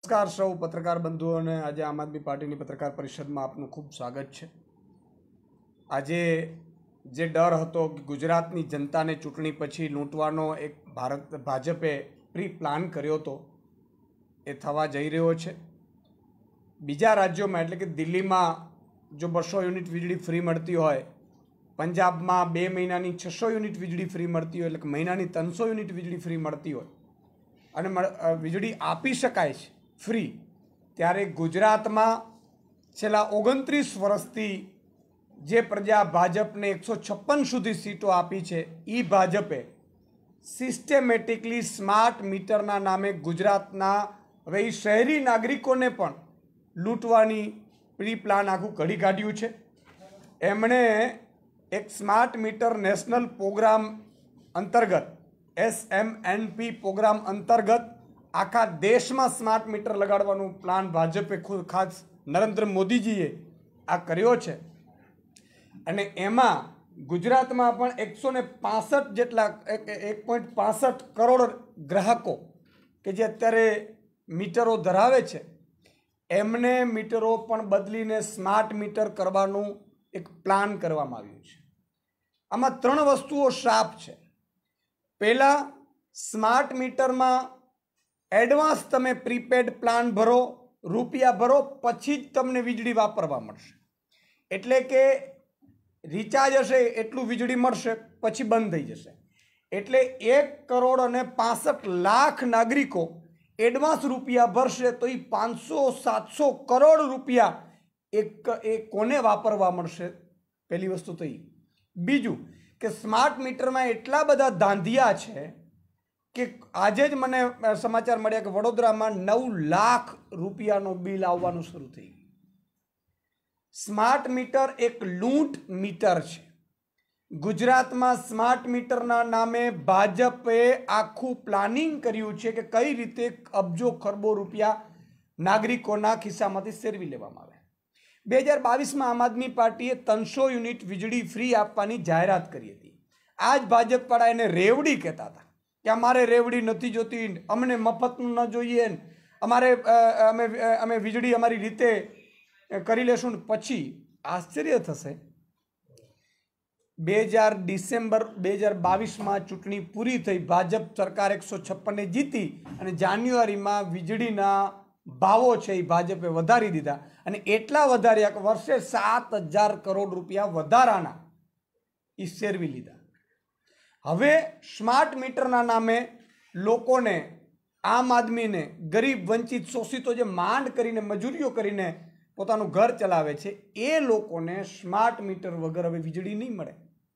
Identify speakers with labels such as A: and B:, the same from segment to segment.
A: નમસ્કાર સૌ પત્રકાર બંધુઓને આજે આમ આદમી પાર્ટીની પત્રકાર પરિષદમાં આપનું ખૂબ સ્વાગત છે। આજે જે ડર હતો કે ગુજરાતની જનતાને ચૂંટણી પછી લૂંટવાનો એક ભાજપે પ્રી પ્લાન કર્યો હતો એ થવા જઈ રહ્યો છે। બીજા રાજ્યોમાં એટલે કે દિલ્હીમાં જો 200 યુનિટ વીજળી ફ્રી મળતી હોય, પંજાબમાં 2 મહિનાની 600 યુનિટ વીજળી ફ્રી મળતી હોય, એટલે કે મહિનાની 300 યુનિટ વીજળી ફ્રી મળતી હોય અને વીજળી આપી શકાય છે ફ્રી, ત્યારે ગુજરાતમાં છેલ્લા 29 વર્ષથી જે પ્રજા ભાજપને 156 સુધી સીટો આપી છે એ ભાજપે સિસ્ટેમેટિકલી સ્માર્ટ મીટરના નામે ગુજરાતના હવે એ શહેરી નાગરિકોને પણ લૂંટવાની પ્રી પ્લાન આખું ઘડી કાઢ્યું છે। એમણે એક સ્માર્ટ મીટર નેશનલ પ્રોગ્રામ અંતર્ગત SMNP પ્રોગ્રામ અંતર્ગત આખા દેશમાં સ્માર્ટ મીટર લગાડવાનું પ્લાન ભાજપે ખાસ નરેન્દ્ર મોદીજીએ આ કર્યો છે અને એમાં ગુજરાતમાં પણ 165 જેટલા 1.65 કરોડ ગ્રાહકો કે જે અત્યારે મીટરો ધરાવે છે એમને મીટરો પણ બદલીને સ્માર્ટ મીટર કરવાનું એક પ્લાન કરવામાં આવ્યું છે। આમાં 3 વસ્તુઓ સાફ છે। પહેલા, સ્માર્ટ મીટરમાં એડવાન્સ તમે પ્રીપેડ પ્લાન ભરો, રૂપિયા ભરો, પછી જ તમને વીજળી વાપરવા મળશે। એટલે કે રિચાર્જ હશે એટલું વીજળી મળશે, પછી બંધ થઈ જશે। એટલે 1,65,00,000 નાગરિકો એડવાન્સ રૂપિયા ભરશે તો એ 500-700 કરોડ રૂપિયા એ કોને વાપરવા મળશે? પહેલી વસ્તુ તો એ। બીજું કે સ્માર્ટ મીટરમાં એટલા બધા ધાંધિયા છે કે આજે જ મને સમાચાર મળ્યા કે વડોદરામાં 9 લાખ રૂપિયાનો બિલ આવવાનું શરૂ થઈ ગયું। સ્માર્ટ મીટર એક લૂંટ મીટર છે। ગુજરાતમાં સ્માર્ટ મીટરના નામે ભાજપે આખું પ્લાનિંગ કર્યું છે કે કઈ રીતે અબજો ખરબો રૂપિયા નાગરિકોના ખિસ્સામાંથી સેરવી લેવામાં આવે। 2022માં આમ આદમી પાર્ટીએ 300 યુનિટ વીજળી ફ્રી આપવાની જાહેરાત કરી હતી। આ જ ભાજપવાળા એને રેવડી કહેતા હતા કે અમારે રેવડી નથી જોતી, અમને મફતનું ન જોઈએ, અમે વીજળી અમારી રીતે કરી લેશું। પછી આશ્ચર્ય થશે, ડિસેમ્બર 2022માં ચૂંટણી પૂરી થઈ, ભાજપ સરકાર 156 જીતી અને જાન્યુઆરીમાં વીજળીના ભાવો છે એ ભાજપે વધારી દીધા અને એટલા વધાર્યા કે વર્ષે 7,000 કરોડ રૂપિયા વધારાના એ સેરવી લીધા। હવે સ્માર્ટ મીટરના નામે લોકોને, આમ આદમીને, ગરીબ વંચિત શોષિતો જે માંડ કરીને મજૂરીઓ કરીને પોતાનું ઘર ચલાવે છે એ લોકોને સ્માર્ટ મીટર વગર હવે વીજળી નહીં મળે।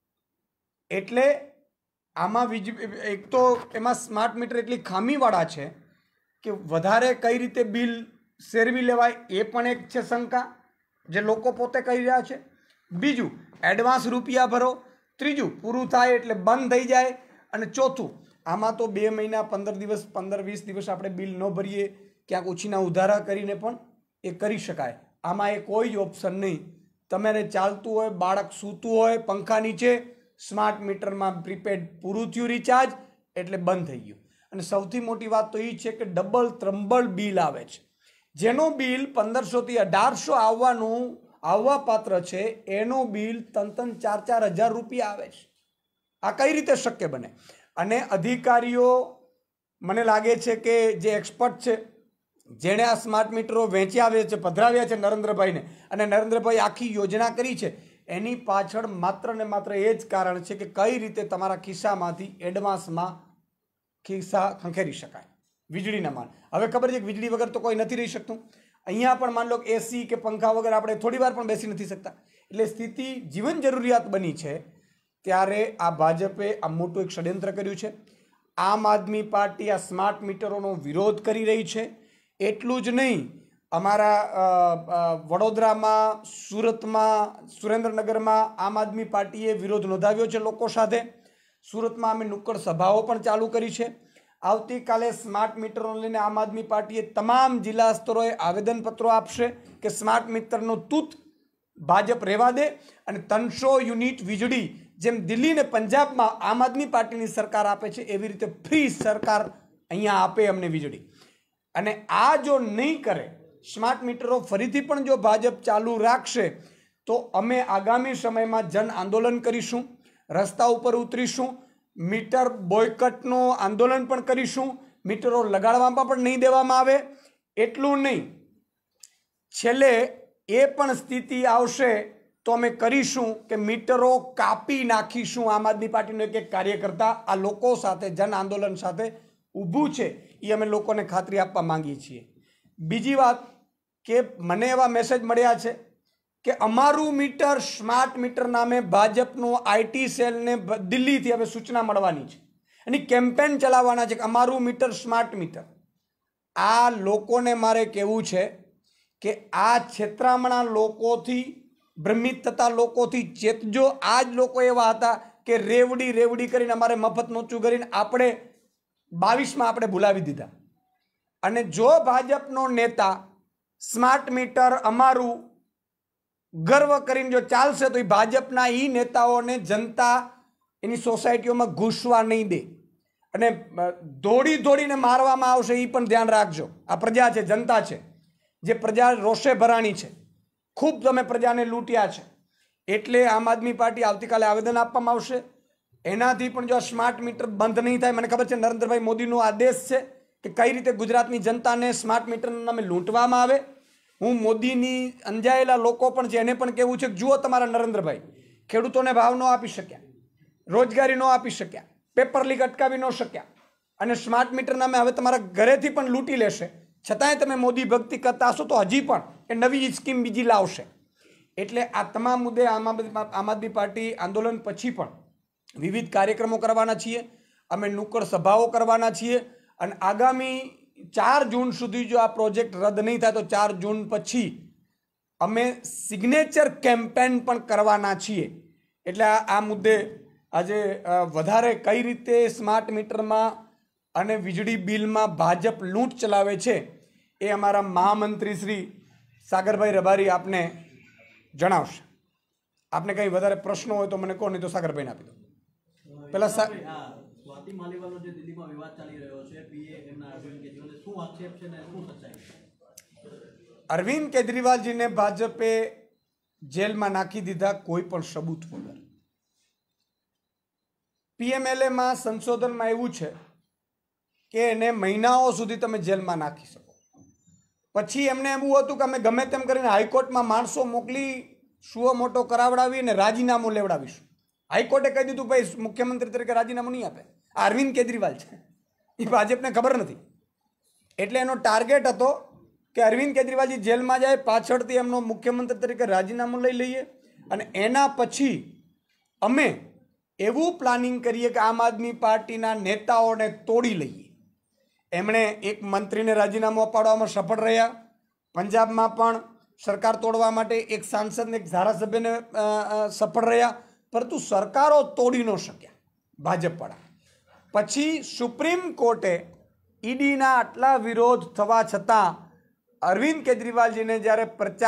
A: એટલે આમાં એક તો એમાં સ્માર્ટ મીટર એટલી ખામીવાળા છે કે વધારે કઈ રીતે બિલ સેરવી લેવાય એ પણ એક છે શંકા જે લોકો પોતે કહી રહ્યા છે। બીજું, એડવાન્સ રૂપિયા ભરો। ત્રીજું, પૂરું થાય એટલે બંધ થઈ જાય। અને ચોથું, આમાં તો 2 મહિના 15 દિવસ 15-20 દિવસ આપણે બિલ ન ભરીએ, ક્યાંક ઉછીના ઉધારા કરીને પણ એ કરી શકાય। આમાં એ કોઈ જ ઓપ્શન નહીં। તમારે ચાલતું હોય, બાળક સૂતું હોય પંખા નીચે, સ્માર્ટ મીટરમાં પ્રીપેડ પૂરું થયું રિચાર્જ એટલે બંધ થઈ ગયું। અને સૌથી મોટી વાત તો એ છે કે ડબલ ત્રંબલ બિલ આવે છે। જેનો બિલ 1500 થી 1800 આવવા પાત્ર છે એનો બિલ 3,000-4,000 હજાર રૂપિયા આવે છે। આ કઈ રીતે શક્ય બને? અને અધિકારીઓ, મને લાગે છે કે જે એક્સપર્ટ છે જેણે આ સ્માર્ટ મીટરો વેચ્યા છે, પધરાવ્યા છે નરેન્દ્રભાઈને, અને નરેન્દ્રભાઈ આખી યોજના કરી છે, એની પાછળ માત્ર ને માત્ર એ જ કારણ છે કે કઈ રીતે તમારા ખિસ્સામાંથી એડવાન્સમાં ખિસ્સા ખંખેરી શકાય વીજળીના માન। હવે ખબર છે કે વીજળી વગર તો કોઈ નથી રહી શકતું। અહીંયા પણ માન લો કે એસી કે પંખા વગર આપણે થોડી વાર પણ બેસી નથી શકતા। એટલે સ્થિતિ જીવન જરૂરિયાત બની છે ત્યારે આ ભાજપે આ મોટું એક ષડયંત્ર કર્યું છે। આમ આદમી પાર્ટી આ સ્માર્ટ મીટરોનો વિરોધ કરી રહી છે। એટલું જ નહીં, અમારા વડોદરામાં, સુરતમાં, સુરેન્દ્રનગરમાં આમ આદમી પાર્ટીએ વિરોધ નોંધાવ્યો છે લોકો સાથે। સુરતમાં અમે નુક્કડ સભાઓ પણ ચાલુ કરી છે। આવતીકાલે સ્માર્ટ મીટરોને લઈને આમ આદમી પાર્ટીએ તમામ જિલ્લા સ્તરોએ આવેદનપત્રો આપશે કે સ્માર્ટ મીટરનો તૂત ભાજપ રહેવા દે અને 300 યુનિટ વીજળી જેમ દિલ્હી ને પંજાબમાં આમ આદમી પાર્ટીની સરકાર આપે છે એવી રીતે ફ્રી સરકાર અહીંયા આપે અમને વીજળી। અને આ જો નહીં કરે, સ્માર્ટ મીટરો ફરીથી પણ જો ભાજપ ચાલુ રાખશે તો અમે આગામી સમયમાં જન આંદોલન કરીશું, રસ્તા ઉપર ઉતરીશું, મીટર બોયકટનું આંદોલન પણ કરીશું, મીટરો લગાડવામાં પણ નહીં દેવામાં આવે. એટલું નહીં, છેલ્લે એ પણ સ્થિતિ આવશે તો અમે કરીશું કે મીટરો કાપી નાખીશું. આમ આદમી પાર્ટીનો એક કાર્યકર્તા આ લોકો સાથે જન આંદોલન સાથે ઊભું છે, એ અમે લોકોને ખાતરી આપવા માંગીએ છીએ. બીજી વાત કે મને એવા મેસેજ મળ્યા છે કે અમારું મીટર સ્માર્ટ મીટર નામે ભાજપનું આઈટી સેલને દિલ્હીથી હવે સૂચના મળવાની છે અને કેમ્પેન ચલાવવાના છે કે અમારું મીટર સ્માર્ટ મીટર. આ લોકોને મારે કહેવું છે કે આ છેતરામણા લોકોથી, ભ્રમિત થતા લોકોથી ચેતજો. આ જ લોકો એવા હતા કે રેવડી કરીને અમારે મફત નોચું કરીને આપણે 22માં આપણે ભૂલાવી દીધા. અને જો ભાજપનો નેતા સ્માર્ટ મીટર અમારું ગર્વ કરીને જો ચાલશે તો એ ભાજપના એ નેતાઓને જનતા એની સોસાયટીઓમાં ઘૂસવા નહીં દે અને દોડીને મારવામાં આવશે. એ પણ ધ્યાન રાખજો. આ પ્રજા છે, જનતા છે, જે પ્રજા રોષે ભરાણી છે. ખૂબ તમે પ્રજાને લૂંટ્યા છે. એટલે આમ આદમી પાર્ટી આવતીકાલે આવેદન આપવામાં આવશે. એનાથી પણ જો સ્માર્ટ મીટર બંધ નહીં થાય, મને ખબર છે નરેન્દ્રભાઈ મોદીનો આદેશ છે કે કઈ રીતે ગુજરાતની જનતાને સ્માર્ટ મીટરના નામે લૂંટવામાં આવે. હું મોદીની અંજાયેલા લોકો પણ છે એને પણ કહેવું છે કે જુઓ તમારા નરેન્દ્રભાઈ ખેડૂતોને ભાવ ન આપી શક્યા, રોજગારી ન આપી શક્યા, પેપર લીક અટકાવી ન શક્યા અને સ્માર્ટ મીટર નામે હવે તમારા ઘરેથી પણ લૂંટી લેશે. છતાંય તમે મોદી ભક્તિ કરતા હશો તો હજી પણ એ નવી સ્કીમ બીજી લાવશે. એટલે આ તમામ મુદ્દે આમ આદમી પાર્ટી આંદોલન પછી પણ વિવિધ કાર્યક્રમો કરવાના છીએ, અમે નુક્કડ સભાઓ કરવાના છીએ અને આગામી 4 જૂન સુધી જો આ પ્રોજેક્ટ રદ નહીં થાય તો 4 જૂન પછી અમે સિગ્નેચર કેમ્પેન પણ કરવાના છીએ. એટલે આ મુદ્દે આજે વધારે કઈ રીતે સ્માર્ટ મીટરમાં અને વીજળી બિલમાં ભાજપ લૂંટ ચલાવે છે એ અમારા મહામંત્રી શ્રી સાગરભાઈ રબારી આપને જણાવશે. આપને કંઈ વધારે પ્રશ્નો હોય તો મને કહો, નહીં તો સાગરભાઈને આપી દો. પેલા
B: સ્વાતિ માલીવાલનો જે દિલ્હીમાં વિવાદ ચાલી રહ્યો છે, પીએ એમના અરવિંદ કેજરીવાલને શું આક્ષેપ છે ને શું સચ્ચાઈ?
A: અરવિંદ કેજરીવાલજીને ભાજપે જેલમાં નાખી દીધા કોઈ પણ સબૂત વગર. પીએમએલએમાં સંશોધનમાં એવું છે કે એને મહિનાઓ સુધી તમે જેલમાં નાખી શકો. પછી એમને એવું હતું કે અમે ગમે તેમ કરીને હાઈકોર્ટમાં માણસો મોકલી સુઓ મોટો કરાવડાવી અને રાજીનામું લેવડાવીશું. હાઈકોર્ટે કહી દીધું ભાઈ મુખ્યમંત્રી તરીકે રાજીનામું નહીં આપે. આ અરવિંદ કેજરીવાલ છે, એ ભાજપને ખબર નથી. એટલે એનો ટાર્ગેટ હતો કે અરવિંદ કેજરીવાલજી જેલમાં જાય, પાછળથી એમનો મુખ્યમંત્રી તરીકે રાજીનામું લઈ લઈએ અને એના પછી અમે એવું પ્લાનિંગ કરીએ કે આમ આદમી પાર્ટીના નેતાઓને તોડી લઈએ. એમણે એક મંત્રીને રાજીનામું અપાડવામાં સફળ રહ્યા, પંજાબમાં પણ સરકાર તોડવા માટે એક સાંસદને, એક ધારાસભ્યને સફળ રહ્યા, પરંતુ સરકારો તોડી ન શક્યા ભાજપવાળા. પછી સુપ્રીમ કોર્ટે ઈડીના આટલા વિરોધ થવા છતાં અરવિંદ કેજરીવાલજીને જ્યારે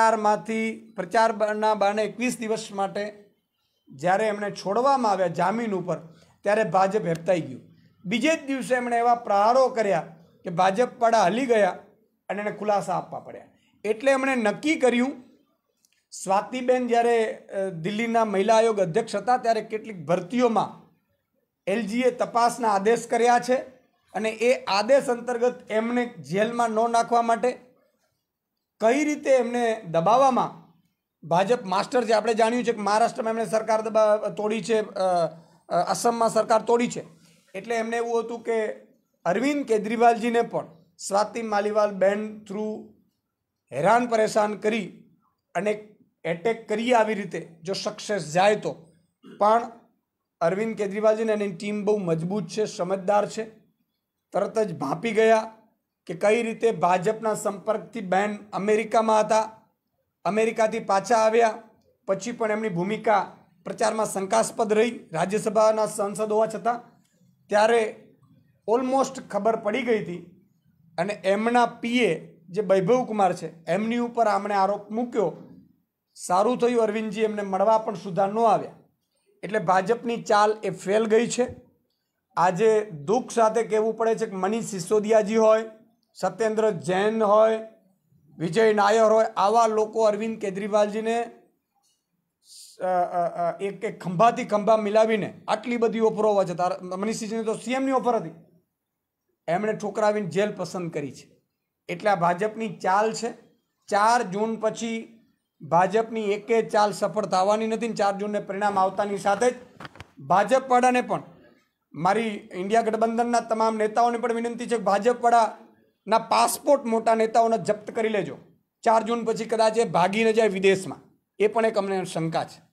A: પ્રચારના બહાને 21 દિવસ માટે જ્યારે એમણે છોડવામાં આવ્યા જામીન ઉપર, ત્યારે ભાજપ હેપતાઈ ગયું. બીજે જ દિવસે એમણે એવા પ્રહારો કર્યા કે ભાજપવાળા હલી ગયા અને એને ખુલાસા આપવા પડ્યા. એટલે એમણે નક્કી કર્યું, સ્વાતિબેન જ્યારે દિલ્હીના મહિલા આયોગ અધ્યક્ષ હતા ત્યારે કેટલીક ભરતીઓમાં એલજીએ તપાસના આદેશ કર્યા છે અને એ આદેશ અંતર્ગત એમને જેલમાં ન નાખવા માટે કઈ રીતે એમને દબાવવામાં ભાજપ માસ્ટર છે. આપણે જાણ્યું છે કે મહારાષ્ટ્રમાં એમણે સરકાર તોડી છે, આસામમાં સરકાર તોડી છે. એટલે એમને એવું હતું કે અરવિંદ કેજરીવાલજીને પણ સ્વાતિ માલીવાલ બેન થ્રુ હેરાન પરેશાન કરી અને એટેક કરીએ આવી રીતે જો સક્સેસ જાય તો. પણ અરવિંદ કેજરીવાલજીને એની ટીમ બહુ મજબૂત છે, સમજદાર છે. તરત જ ભાંપી ગયા કે કઈ રીતે ભાજપના સંપર્કથી બેન અમેરિકામાં હતા, અમેરિકાથી પાછા આવ્યા પછી પણ એમની ભૂમિકા પ્રચારમાં શંકાસ્પદ રહી, રાજ્યસભાના સાંસદ હોવા છતાં. ત્યારે ઓલમોસ્ટ ખબર પડી ગઈ હતી અને એમના પીએ જે વૈભવકુમાર છે એમની ઉપર આમણે આરોપ મૂક્યો. સારું થયું અરવિંદજી એમને મળવા પણ સુધા ન આવ્યા. એટલે ભાજપની ચાલ એ ફેલ ગઈ છે. આજે દુઃખ સાથે કહેવું પડે છે કે મનીષ સિસોદિયાજી હોય, સત્યેન્દ્ર જૈન હોય, વિજય નાયર હોય, આવા લોકો અરવિંદ કેજરીવાલજીને એક એક ખંભાથી ખંભા મિલાવીને આટલી બધી ઓફરો હોય છે. મનીષ સિસોદિયાને તો સીએમની ઓફર હતી, એમણે ઠોકરાવીને જેલ પસંદ કરી છે. એટલે આ ભાજપની ચાલ છે. 4 જૂન પછી ભાજપની એકે ચાલ સફળ થવાની નથી. 4 જૂનને પરિણામ આવતાની સાથે જ ભાજપવાળાને પણ, મારી ઇન્ડિયા ગઠબંધનના તમામ નેતાઓને પણ વિનંતી છે કે ભાજપવાળાના પાસપોર્ટ મોટા નેતાઓને જપ્ત કરી લેજો. 4 જૂન પછી કદાચ એ ભાગી ન જાય વિદેશમાં, એ પણ એક અમને શંકા છે.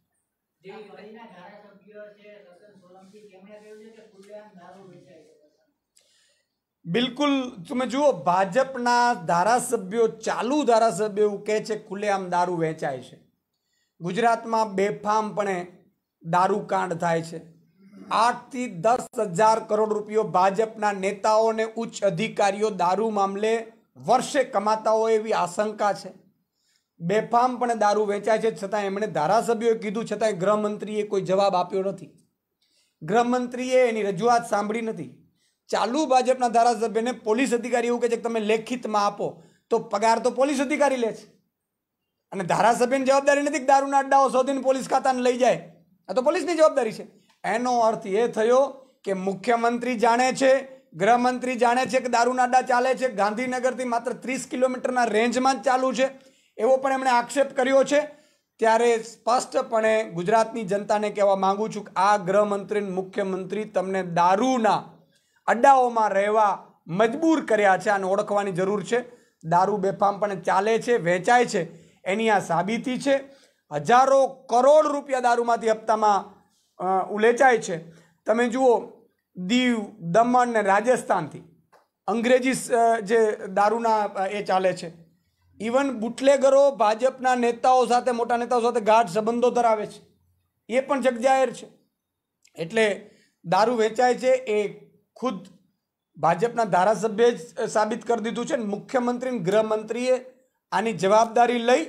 A: બિલકુલ, તમે જુઓ, ભાજપના ધારાસભ્યો, ચાલુ ધારાસભ્યો એવું કહે છે ખુલ્લેઆમ દારૂ વેચાય છે. ગુજરાતમાં બેફામપણે દારૂ કાંડ થાય છે. 8 થી 10,000 કરોડ રૂપિયો ભાજપના નેતાઓ અને ઉચ્ચ અધિકારીઓ દારૂ મામલે વર્ષે કમાતા હોય એવી આશંકા છે. બેફામપણે દારૂ વેચાય છે, છતાં એમણે ધારાસભ્યોએ કીધું છતાંય ગૃહમંત્રીએ કોઈ જવાબ આપ્યો નથી. ગૃહમંત્રીએ એની રજૂઆત સાંભળી નથી. ચાલુ ભાજપના ધારાસભ્યને પોલીસ અધિકારી એવું કહે છે કે તમે લેખિતમાં આપો, તો પગાર તો પોલીસ અધિકારી લે છે. અને ધારાસભ્યની જવાબદારી નથી કે દારૂના અડ્ડાઓ શોધીને પોલીસ ખાતાને લઈ જાય, આ તો પોલીસની જવાબદારી છે. એનો અર્થ એ થયો કે મુખ્યમંત્રી જાણે છે, ગૃહમંત્રી જાણે છે કે દારૂના અડ્ડા ચાલે છે, ગાંધીનગરથી માત્ર 30 કિલોમીટરના રેન્જમાં જ ચાલુ છે, એવો પણ એમણે આક્ષેપ કર્યો છે. ત્યારે સ્પષ્ટપણે ગુજરાતની જનતાને કહેવા માંગુ છું કે આ ગૃહમંત્રી, મુખ્યમંત્રી તમને દારૂના અડ્ડાઓમાં રહેવા મજબૂર કર્યા છે. આને ઓળખવાની જરૂર છે. દારૂ બેફામ પણ ચાલે છે, વેચાય છે, એની આ સાબિતી છે. હજારો કરોડ રૂપિયા દારૂમાંથી હપ્તામાં ઉલેચાય છે. તમે જુઓ, દીવ, દમણ ને રાજસ્થાનથી અંગ્રેજી જે દારૂના એ ચાલે છે. ઇવન બુટલેગરો ભાજપના નેતાઓ સાથે, મોટા નેતાઓ સાથે ગાઢ સંબંધો ધરાવે છે, એ પણ જગજાહેર છે. એટલે દારૂ વેચાય છે એ ખુદ ભાજપના ધારાસભ્યએ જ સાબિત કરી દીધું છે. મુખ્યમંત્રી, ગૃહમંત્રીએ આની જવાબદારી લઈ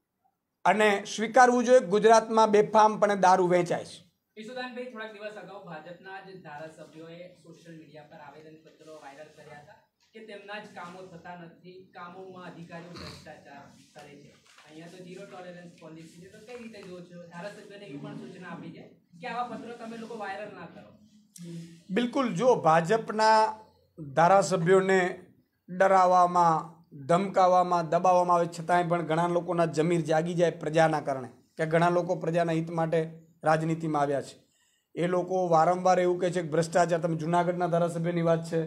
A: અને સ્વીકારવું જોઈએ ગુજરાતમાં બેફામપણે દારૂ વેચાય છે.
C: ઈશુદાનભાઈ, થોડાક દિવસ અગાઉ ભાજપના જ ધારાસભ્યોએ સોશિયલ મીડિયા પર આવેદનપત્રો વાયરલ કર્યા હતા કે તેમના જ કામો થતા નથી, કામોમાં અધિકારીઓ ભ્રષ્ટાચાર કરે છે. અહીંયા તો ઝીરો ટોલરન્સ પોલિસી છે, તો કઈ રીતે જુઓ છો? ધારાસભ્યોને એ પણ સૂચના આપી છે કે આવા પત્રો તમે લોકો વાયરલ ના કરો.
A: બિલકુલ, જો ભાજપના ધારાસભ્યોને ડરાવવામાં, ધમકાવવામાં, દબાવવામાં આવે, છતાંય પણ ઘણા લોકોના જમીર જાગી જાય પ્રજાના કારણે, કે ઘણા લોકો પ્રજાના હિત માટે રાજનીતિમાં આવ્યા છે. એ લોકો વારંવાર એવું કહે છે કે ભ્રષ્ટાચાર, તમે જુનાગઢના ધારાસભ્યની વાત છે,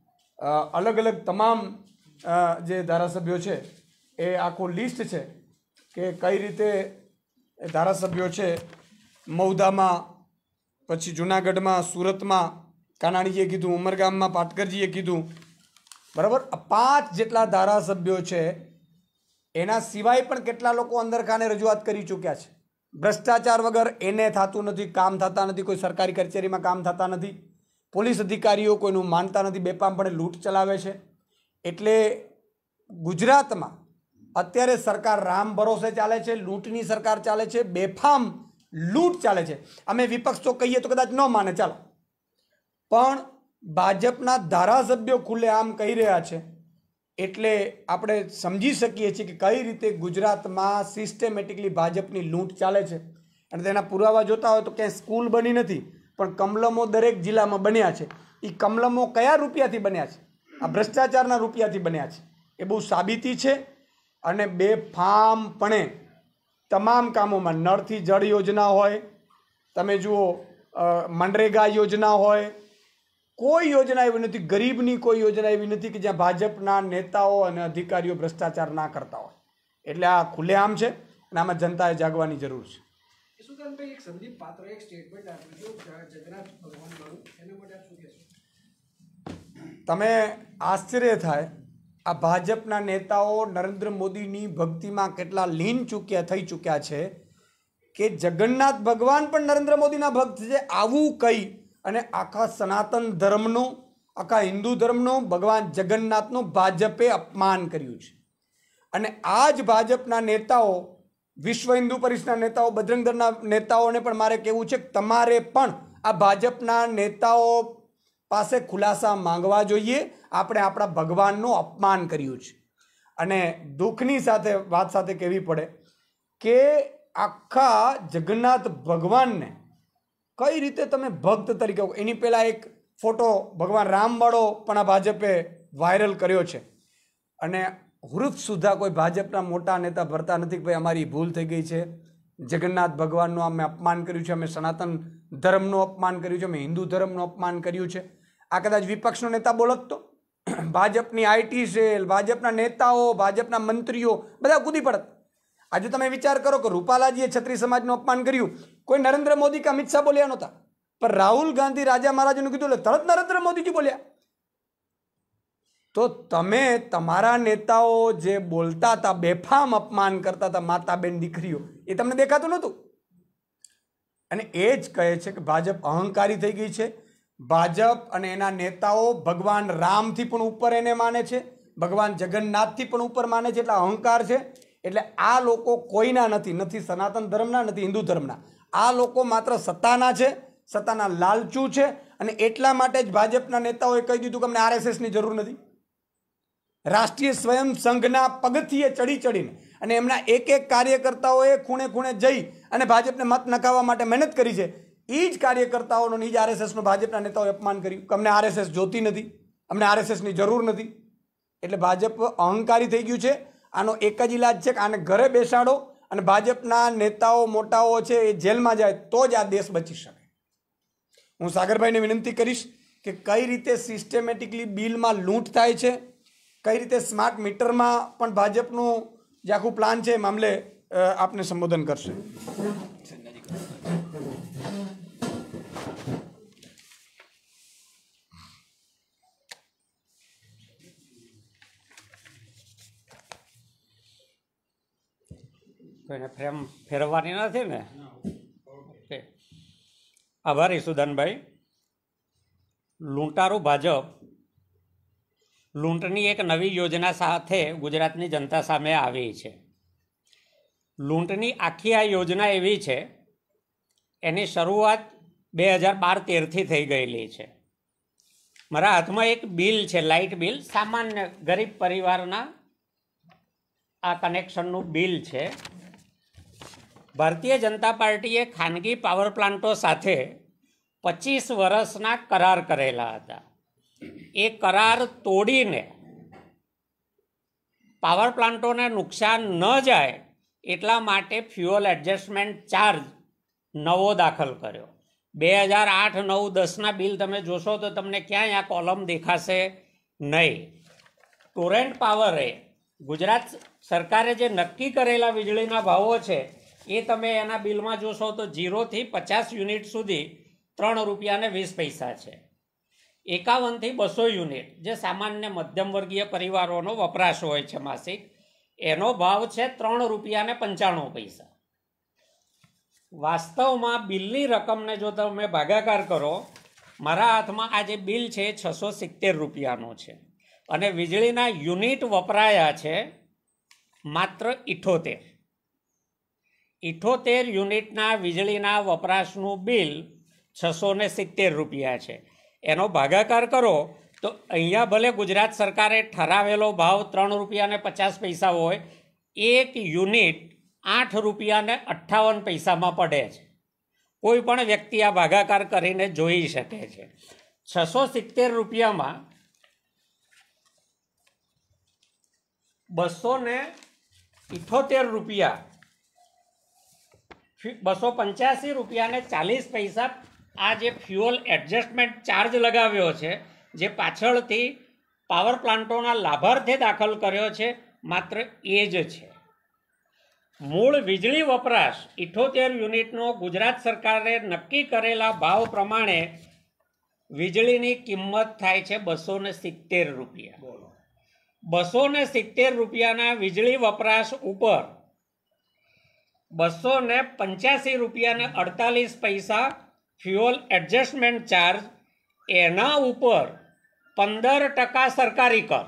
A: અલગ અલગ તમામ જે ધારાસભ્યો છે એ આખું લિસ્ટ છે કે કઈ રીતે એ ધારાસભ્યો છે મૌદામાં, પછી જુનાગઢમાં, સુરતમાં કાનાણીજીએ કીધું, ઉમરગામમાં પાટકરજીએ કીધું, બરાબર. 5 જેટલા ધારાસભ્યો છે. એના સિવાય પણ કેટલા લોકો અંદરખાને રજૂઆત કરી ચૂક્યા છે. ભ્રષ્ટાચાર વગર એને થતું નથી, કામ થતા નથી, કોઈ સરકારી કચેરીમાં કામ થતા નથી, પોલીસ અધિકારીઓ કોઈનું માનતા નથી, બેફામપણે લૂંટ ચલાવે છે. એટલે ગુજરાતમાં અત્યારે સરકાર રામ ભરોસે ચાલે છે, લૂંટની સરકાર ચાલે છે, બેફામ લૂંટ ચાલે છે. અમે વિપક્ષ તો કહીએ તો કદાચ ન માને, ચાલો, પણ ભાજપના ધારાસભ્યો ખુલ્લે આમ કહી રહ્યા છે એટલે આપણે સમજી શકીએ છીએ કે કઈ રીતે ગુજરાતમાં સિસ્ટમેટિકલી ભાજપની લૂંટ ચાલે છે. અને તેના પુરાવા જોતા હોય તો ક્યાંય સ્કૂલ બની નથી, પણ કમલમો દરેક જિલ્લામાં બન્યા છે. એ કમલમો કયા રૂપિયાથી બન્યા છે? આ ભ્રષ્ટાચારના રૂપિયાથી બન્યા છે. એ બહુ સાબિતી છે. અને બેફામપણે તમામ કામોમાં, નળથી જળ યોજના હોય, તમે જુઓ મનરેગા યોજના હોય, કોઈ યોજના એવી નથી, ગરીબની કોઈ યોજના એવી નથી કે જ્યાં ભાજપના નેતાઓ અને અધિકારીઓ ભ્રષ્ટાચાર ના કરતા હોય. એટલે આ ખુલ્લેઆમ છે અને આમાં જનતાએ જાગવાની જરૂર છે.
D: ઈશુદાનભાઈ, એક સંદીપ પાત્રોએ એક સ્ટેટમેન્ટ આપ્યું છે જગન્નાથ ભગવાન વાળું, એના માટે આપ શું કહેશો?
A: તમે આશ્ચર્ય થાય, આ ભાજપના નેતાઓ નરેન્દ્ર મોદીની ભક્તિમાં કેટલા લીન થઈ ચૂક્યા છે કે જગન્નાથ ભગવાન પણ નરેન્દ્ર મોદીના ભક્ત છે. આવું કહી અને આખા સનાતન ધર્મનું, આખા હિન્દુ ધર્મનું, ભગવાન જગન્નાથનું ભાજપે અપમાન કર્યું છે. અને આ જ ભાજપના નેતાઓ, વિશ્વ હિન્દુ પરિષદના નેતાઓ, બજરંગ દળના નેતાઓને પણ મારે કહેવું છે કે તમારે પણ આ ભાજપના નેતાઓ પાસે ખુલાસા માંગવા જોઈએ. આપણે આપણા ભગવાનનું અપમાન કર્યું છે. અને દુઃખની સાથે વાત સાથે કહેવી પડે કે આખા જગન્નાથ ભગવાનને કઈ રીતે તમે ભક્ત તરીકે, એની પહેલાં એક ફોટો ભગવાન રામવાળો પણ આ ભાજપે વાયરલ કર્યો છે. અને હૃદ સુધા કોઈ ભાજપના મોટા નેતા ભરતા નથી કે ભાઈ અમારી ભૂલ થઈ ગઈ છે, જગન્નાથ ભગવાનનું અમે અપમાન કર્યું છે, અમે સનાતન ધર્મનું અપમાન કર્યું છે, અમે હિન્દુ ધર્મનું અપમાન કર્યું છે. આ કદાચ વિપક્ષનો નેતા બોલત તો ભાજપની આઈટી સેલ, ભાજપના નેતાઓ, ભાજપના મંત્રીઓ બધા કૂદી પડત. આજે તમે વિચાર કરો કે રૂપાલાજીએ છત્રી સમાજનું અપમાન કર્યું, કોઈ નરેન્દ્ર મોદી કે અમિત શાહ બોલ્યા નહોતા, પણ રાહુલ ગાંધી રાજા મહારાજનું કીધું એટલે તરત નરેન્દ્ર મોદીજી બોલ્યા. તો તમે તમારા નેતાઓ જે બોલતા હતા, બેફામ અપમાન કરતા હતા માતા બેન દીકરીઓ, એ તમને દેખાતું નહોતું. અને એ જ કહે છે કે ભાજપ અહંકારી થઈ ગઈ છે. ભાજપ અને એના નેતાઓ ભગવાન રામથી પણ ઉપર એને માને છે, ભગવાન જગન્નાથથી પણ ઉપર માને છે. એટલે અહંકાર છે. એટલે આ લોકો કોઈના નથી, નથી સનાતન ધર્મના, નથી હિન્દુ ધર્મના. આ લોકો માત્ર સત્તાના છે, સત્તાના લાલચુ છે. અને એટલા માટે જ ભાજપના નેતાઓએ કહી દીધું કે અમને આરએસએસની જરૂર નથી. રાષ્ટ્રીય સ્વયં સંઘના પગથિયે ચડી ચડીને અને એમના એક એક કાર્યકર્તાઓએ ખૂણે ખૂણે જઈ અને ભાજપને મત નખાવવા માટે મહેનત કરી છે. એ જ કાર્યકર્તાઓનો, એ જ આરએસએસનો ભાજપના નેતાઓએ અપમાન કર્યું કે અમને આરએસએસ જોતી નથી, અમને આરએસએસની જરૂર નથી. એટલે ભાજપ અહંકારી થઈ ગયું છે. આનો એક જ ઇલાજ છે કે આને ઘરે બેસાડો અને ભાજપના નેતાઓ મોટાઓ છે એ જેલમાં જાય તો જ આ દેશ બચી શકે. હું સાગરભાઈને વિનંતી કરીશ કે કઈ રીતે સિસ્ટમેટિકલી બિલમાં લૂંટ થાય છે, કઈ રીતે સ્માર્ટ મીટરમાં પણ ભાજપનું જે આખું પ્લાન છે એ મામલે આપને સંબોધન કરશે.
E: કોઈને ફેરવવાની નથી ને? ઓકે, આભારી સુદાનભાઈ. લૂંટારું ભાજપ લૂંટની એક નવી યોજના સાથે ગુજરાતની જનતા સામે આવી છે. લૂંટની આખી આ યોજના એવી છે, એની શરૂઆત 2012-13થી થઈ ગયેલી છે. મારા હાથમાં એક બિલ છે, લાઇટ બિલ, સામાન્ય ગરીબ પરિવારના આ કનેક્શનનું બિલ છે. ભારતીય જનતા પાર્ટીએ ખાનગી પાવર પ્લાન્ટો સાથે 25 વર્ષના કરાર કરેલા હતા. એ કરાર તોડીને પાવર પ્લાન્ટોને નુકસાન ન જાય એટલા માટે ફ્યુઅલ એડજસ્ટમેન્ટ ચાર્જ નવો દાખલ કર્યો. 2008-9-10ના બિલ તમે જોશો તો તમને ક્યાંય આ કોલમ દેખાશે નહીં. ટોરેન્ટ પાવરે ગુજરાત સરકારે જે નક્કી કરેલા વીજળીના ભાવો છે એ તમે એના બિલમાં જોશો તો 0 થી 50 યુનિટ સુધી ₹3.20 છે. 51 થી 200 યુનિટ જે સામાન્ય મધ્યમ વર્ગીય પરિવારોનો વપરાશ હોય છે માસિક, એનો ભાવ છે ₹3.95. વાસ્તવમાં બિલની રકમને જો તમે ભાગાકાર કરો, મારા હાથમાં આ જે બિલ છે એ ₹670 છે અને વીજળીના યુનિટ વપરાયા છે માત્ર 78 યુનિટના વીજળીના વપરાશનું બિલ ₹670 છે. એનો ભાગાકાર કરો તો અહીંયા ભલે ગુજરાત સરકારે ઠરાવેલો ભાવ ₹3.50 હોય, એક યુનિટ ₹8.58 પડે છે. કોઈ પણ વ્યક્તિ આ ભાગાકાર કરીને જોઈ શકે છે. ₹670 ₹285.40 આ જે ફ્યુઅલ એડજસ્ટમેન્ટ ચાર્જ લગાવ્યો છે, જે પાછળથી પાવર પ્લાન્ટોના લાભાર્થે દાખલ કર્યો છે, માત્ર એ જ છે. મૂળ વીજળી વપરાશ 78 યુનિટનો ગુજરાત સરકારે નક્કી કરેલા ભાવ પ્રમાણે વીજળીની કિંમત થાય છે ₹270. ₹270 વીજળી વપરાશ ઉપર ₹285.48 ફ્યુઅલ એડજસ્ટમેન્ટ ચાર્જ, એના ઉપર 15% સરકારી કર.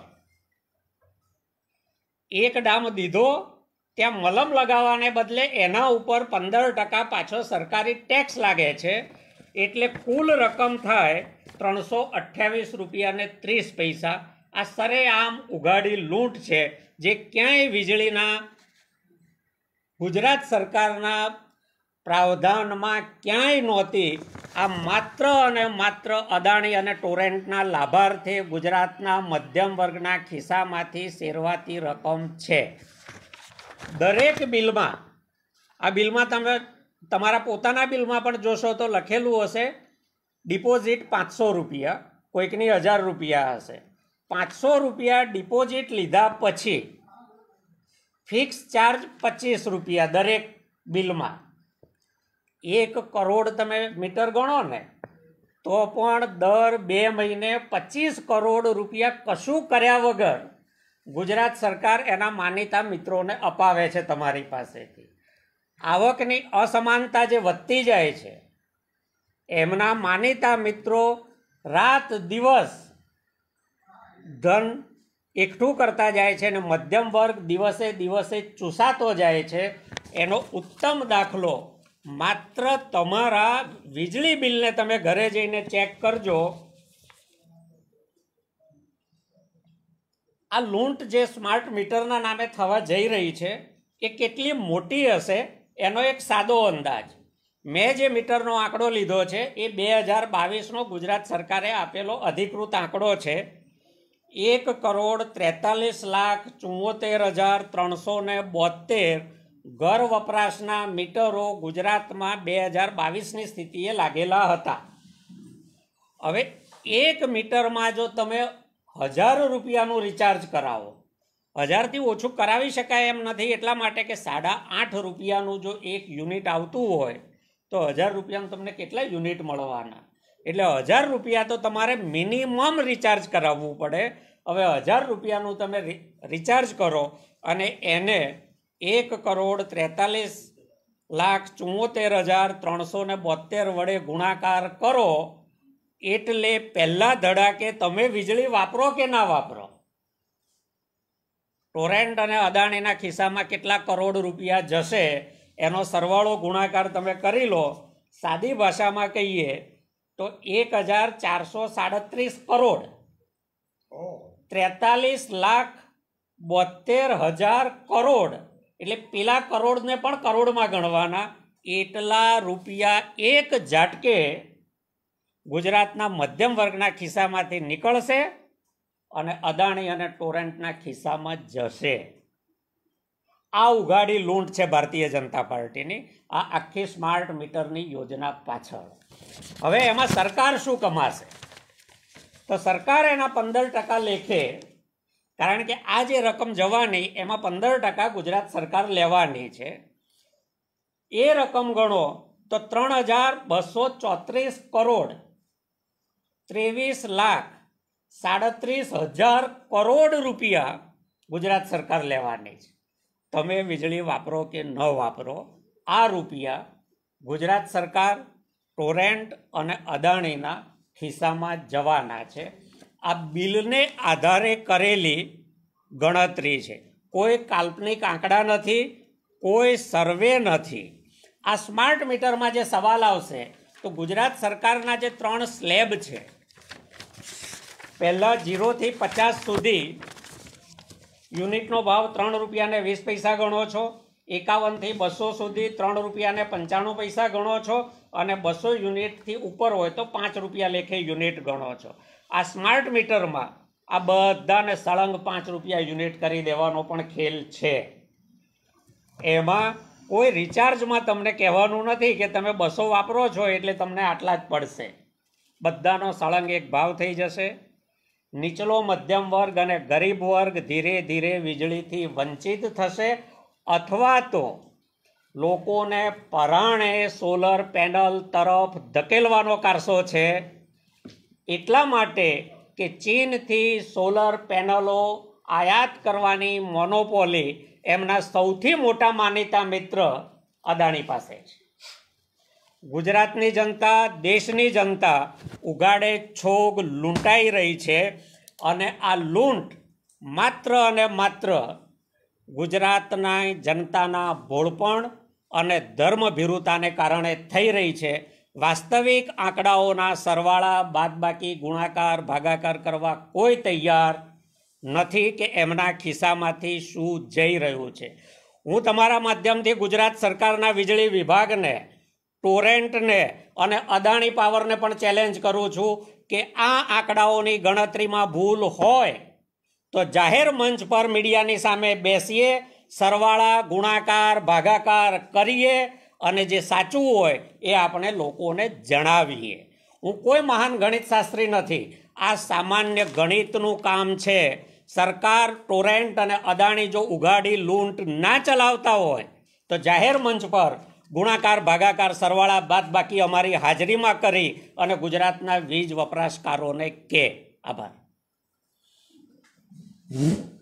E: એક ડામ દીધો ત્યાં મલમ લગાવવાને બદલે એના ઉપર 15% પાછો સરકારી ટેક્સ લાગે છે. એટલે કુલ રકમ થાય 328 રૂપિયા ને 30 પૈસા. આ સરેઆમ ઉઘાડી લૂંટ છે, જે ક્યાંય વીજળીના ગુજરાત સરકારના પ્રાવધાનમાં ક્યાંય નહોતી. આ માત્ર અને માત્ર અદાણી અને ટોરેન્ટના લાભાર્થે ગુજરાતના મધ્યમ વર્ગના ખિસ્સામાંથી શેરવાતી રકમ છે. દરેક બિલમાં, આ બિલમાં તમે તમારા પોતાના બિલમાં પણ જોશો તો લખેલું હશે ડિપોઝિટ 500 રૂપિયા, કોઈકની 1000 રૂપિયા હશે. 500 રૂપિયા ડિપોઝિટ લીધા પછી ફિક્સ ચાર્જ 25 રૂપિયા દરેક બિલમાં. 1 કરોડ તમે મીટર ગણો ને તો પણ દર 2 મહિને 25 કરોડ રૂપિયા કશું કર્યા વગર ગુજરાત સરકાર એના માનીતા મિત્રોને અપાવે છે તમારી પાસેથી. આવકની અસમાનતા જે વધતી જાય છે, એમના માનીતા મિત્રો રાત દિવસ ધન એકઠું કરતા જાય છે અને મધ્યમ વર્ગ દિવસે દિવસે ચૂસાતો જાય છે. એનો ઉત્તમ દાખલો માત્ર તમારા વીજળી બિલને તમે ઘરે જઈને ચેક કરજો. આ લૂંટ જે સ્માર્ટ મીટરના નામે થવા જઈ રહી છે એ કેટલી મોટી હશે એનો એક સાદો અંદાજ. મેં જે મીટરનો આંકડો લીધો છે એ 2022નો ગુજરાત સરકારે આપેલો અધિકૃત આંકડો છે. 1,43,74,372 ઘર વપરાશના મીટરો ગુજરાતમાં 2022ની સ્થિતિએ લાગેલા હતા. હવે 1 મીટરમાં જો તમે 1000 રૂપિયાનું રિચાર્જ કરાવો, 1000થી ઓછું કરાવી શકાય એમ નથી, એટલા માટે કે 8.5 રૂપિયાનું જો એક યુનિટ આવતું હોય તો 1000 રૂપિયાનું તમને કેટલા યુનિટ મળવાના? એટલે 1000 રૂપિયા તો તમારે મિનિમમ રિચાર્જ કરાવવું પડે. હવે 1000 રૂપિયાનું તમે રિચાર્જ કરો અને એને 1,43,74,372 વડે ગુણાકાર કરો એટલે પહેલા ધડાકે તમે વીજળી વાપરો કે ના વાપરો, ટોરેન્ટ અને અદાણીના ખિસ્સામાં કેટલા કરોડ રૂપિયા જશે એનો સરવાળો ગુણાકાર તમે કરી લો. સાદી ભાષામાં કહીએ તો 1,437 કરોડ, 43,72,000 કરોડ, એટલે પેલા કરોડને પણ કરોડમાં ગણવાના. એટલા રૂપિયા એક ઝાટકે ગુજરાતના મધ્યમ વર્ગના ખિસ્સામાંથી નીકળશે અને અદાણી અને ટોરેન્ટના ખિસ્સામાં જશે. આ ઉઘાડી લૂંટ છે ભારતીય જનતા પાર્ટીની, આ આખી સ્માર્ટ મીટરની યોજના પાછળ. હવે એમાં સરકાર શું કમાશે? તો સરકાર એના 15% લેખે, કારણ કે આ જે રકમ જવાની એમાં 15% ગુજરાત સરકાર લેવાની છે. એ રકમ ગણો તો 3,234 કરોડ, 23,37,000 કરોડ રૂપિયા ગુજરાત સરકાર લેવાની છે. તમે વીજળી વાપરો કે ન વાપરો, આ રૂપિયા ગુજરાત સરકાર, ટોરેન્ટ અને અદાણીના ખિસ્સામાં જવાના છે. આ બિલને આધારે કરેલી ગણતરી છે, કોઈ કાલ્પનિક આંકડા નથી, કોઈ સર્વે નથી. આ સ્માર્ટ મીટરમાં જે સવાલ આવશે તો ગુજરાત સરકારના જે 3 સ્લેબ છે, પહેલાં 0 થી 50 સુધી યુનિટનો ભાવ 3 રૂપિયા ને 20 પૈસા ગણો છો, 51 થી 200 સુધી 3 રૂપિયા ને 95 પૈસા ગણો છો, અને 200 યુનિટથી ઉપર હોય તો 5 રૂપિયા લેખે યુનિટ ગણો છો. આ સ્માર્ટ મીટરમાં આ બધાને સળંગ 5 રૂપિયા યુનિટ કરી દેવાનો પણ ખેલ છે. એમાં કોઈ રિચાર્જમાં તમને કહેવાનું નથી કે તમે 200 વાપરો છો એટલે તમને આટલા જ પડશે. બધાનો સળંગ એક ભાવ થઈ જશે. નીચલો મધ્યમ વર્ગ અને ગરીબ વર્ગ ધીરે ધીરે વીજળીથી વંચિત થશે, અથવા તો લોકોને પરાણે સોલર પેનલ તરફ ધકેલવાનો કારસો છે. એટલા માટે કે ચીનથી સોલર પેનલો આયાત કરવાની મોનોપોલી એમના સૌથી મોટા માનીતા મિત્ર અદાણી પાસે છે. ગુજરાતની જનતા, દેશની જનતા ઉગાડે છોગ લૂંટાઈ રહી છે, અને આ લૂંટ માત્ર અને માત્ર ગુજરાતના જનતાના ભોળપણ અને ધર્મભીરુતાને કારણે થઈ રહી છે. વાસ્તવિક આંકડાઓના સરવાળા બાદબાકી ગુણાકાર ભાગાકાર કરવા કોઈ તૈયાર નથી કે એમના ખિસ્સામાંથી શું જઈ રહ્યું છે. હું તમારા માધ્યમથી ગુજરાત સરકારના વીજળી વિભાગને, ટોરેન્ટને અને અદાણી પાવરને પણ ચેલેન્જ કરું છું કે આ આંકડાઓની ગણતરીમાં ભૂલ હોય તો જાહેર મંચ પર મીડિયાની સામે બેસીએ, સરવાળા ગુણાકાર ભાગાકાર કરીએ અને જે સાચું હોય એ આપણે લોકોને જણાવીએ. હું કોઈ મહાન ગણિત શાસ્ત્રી નથી, આ સામાન્ય ગણિતનું કામ છે. સરકાર, ટોરેન્ટ અને અદાણી જો ઉઘાડી લૂંટ ના ચલાવતા હોય તો જાહેર મંચ પર ગુણાકાર ભાગાકાર સરવાળા બાદબાકી અમારી હાજરીમાં કરી અને ગુજરાતના વીજ વપરાશકારોને કે. આભાર.